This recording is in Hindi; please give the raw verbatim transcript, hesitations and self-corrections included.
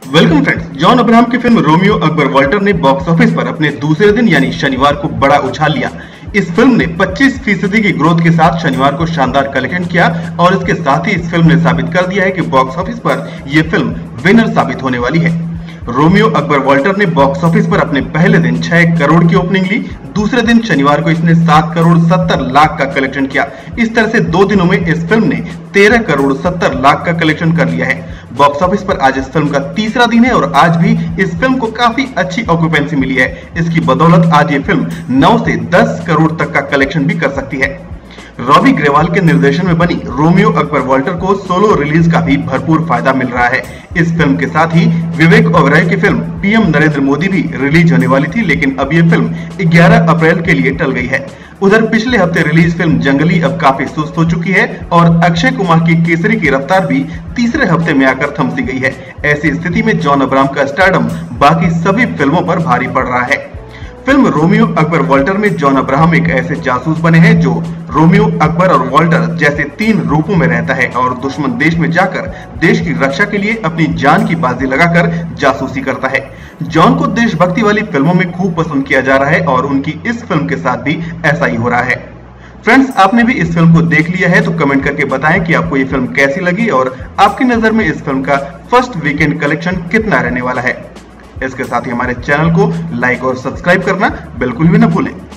Welcome friends. जॉन अब्राहम की फिल्म रोमियो अकबर वाल्टर ने बॉक्स ऑफिस पर अपने दूसरे दिन यानी शनिवार को बड़ा उछाल लिया। इस फिल्म ने पच्चीस फीसदी की ग्रोथ के साथ शनिवार को शानदार कलेक्शन किया और इसके साथ ही इस फिल्म ने साबित कर दिया है कि बॉक्स ऑफिस पर यह फिल्म विनर साबित होने वाली है। रोमियो अकबर वाल्टर ने बॉक्स ऑफिस पर अपने पहले दिन छह करोड़ की ओपनिंग ली। दूसरे दिन शनिवार को इसने सात करोड़ सत्तर लाख का कलेक्शन किया। इस तरह से दो दिनों में इस फिल्म ने तेरह करोड़ सत्तर लाख का कलेक्शन कर लिया है। बॉक्स ऑफिस पर आज इस फिल्म का तीसरा दिन है और आज भी इस फिल्म को काफी अच्छी ऑक्यूपेंसी मिली है। इसकी बदौलत आज ये फिल्म नौ से दस करोड़ तक का कलेक्शन भी कर सकती है। रॉबी ग्रेवाल के निर्देशन में बनी रोमियो अकबर वाल्टर को सोलो रिलीज का भी भरपूर फायदा मिल रहा है। इस फिल्म के साथ ही विवेक ओबेरॉय की फिल्म पीएम नरेंद्र मोदी भी रिलीज होने वाली थी, लेकिन अब ये फिल्म ग्यारह अप्रैल के लिए टल गई है। उधर पिछले हफ्ते रिलीज फिल्म जंगली अब काफी सुस्त हो चुकी है और अक्षय कुमार की केसरी की रफ्तार भी तीसरे हफ्ते में आकर थम सी गई है। ऐसी स्थिति में जॉन अब्राहम का स्टारडम बाकी सभी फिल्मों पर भारी पड़ रहा है। फिल्म रोमियो अकबर वाल्टर में जॉन अब्राहम एक ऐसे जासूस बने हैं जो रोमियो अकबर और वाल्टर जैसे तीन रूपों में रहता है और दुश्मन देश में जाकर देश की रक्षा के लिए अपनी जान की बाजी लगाकर जासूसी करता है। जॉन को देशभक्ति वाली फिल्मों में खूब पसंद किया जा रहा है और उनकी इस फिल्म के साथ भी ऐसा ही हो रहा है। फ्रेंड्स, आपने भी इस फिल्म को देख लिया है तो कमेंट करके बताएं कि आपको ये फिल्म कैसी लगी और आपकी नजर में इस फिल्म का फर्स्ट वीकेंड कलेक्शन कितना रहने वाला है। इसके साथ ही हमारे चैनल को लाइक और सब्सक्राइब करना बिल्कुल भी न भूलें।